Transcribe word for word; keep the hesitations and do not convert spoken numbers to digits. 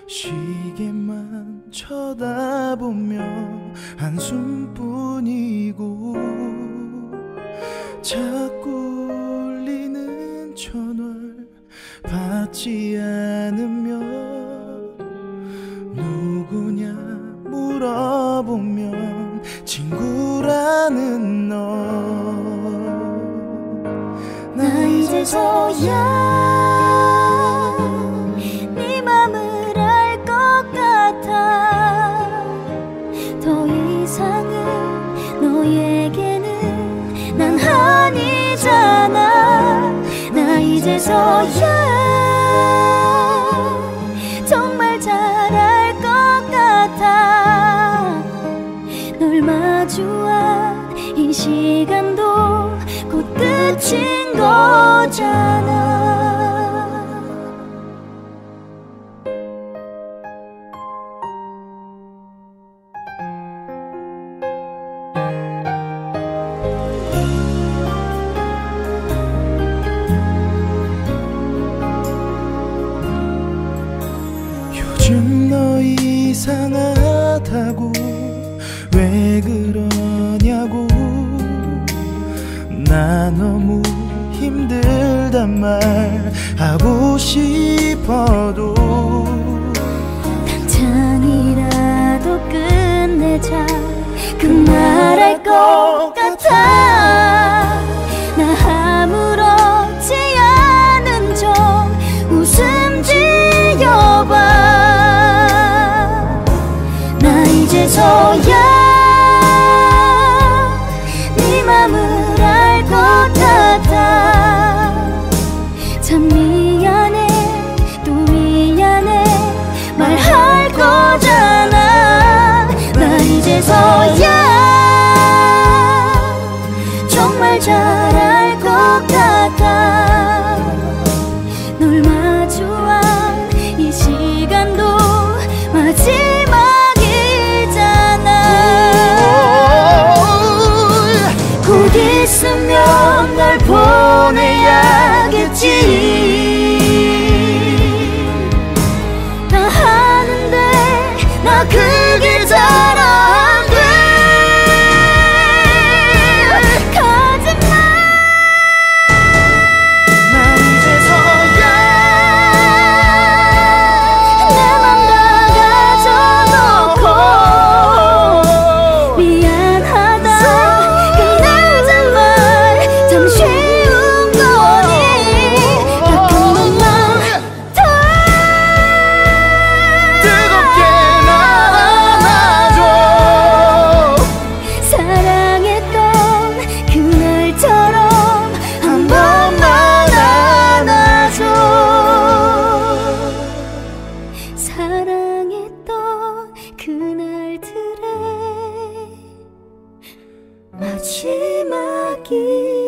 시계만 쳐다보며 한숨뿐이고 자꾸 울리는 전화를 받지 않으며 누구냐 물어보면 친구라는 너. 나 이제서야 네 맘을 알 것 같아. 더 이상은 너에게는 난 아니잖아. 나 이제서야 정말 잘 알 것 같아. 널 마주한 이 시간도 곧 끝인 거잖아. 요즘 너 이상하다고 왜 그러냐고. 나 너무 힘들단 말 하고 싶어도 당장이라도 끝내자 그 말할 것 같아. 나 아무렇지 않은 척 웃음 지어봐. 나 이제서야 네 맘을 알 것 같아. 참 미안해 또 미안해 말할 거잖아. 나 이제서야 정말 잘 알 것 같아. 널 마주한 이 시간도 마지막이잖아. 곧 있으면 널 보내야겠지. 나 하는데 나 그게 잘 안 돼. 가지마. 난 이제서야 내 맘 다 가져놓고 미안하다 끝내자 말 참 쉬운 거니. 딱 한 번만 더 뜨겁게 날 안아줘. 사랑했던 그날처럼 한 번만 안아줘. 사랑했던 그날들의 마지막이